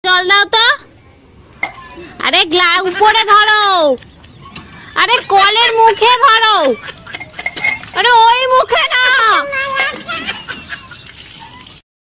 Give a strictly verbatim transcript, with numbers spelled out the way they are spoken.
জল দাও তো। আরে গ্লাস উপরে ধরো, আরে কলের মুখে ধরো।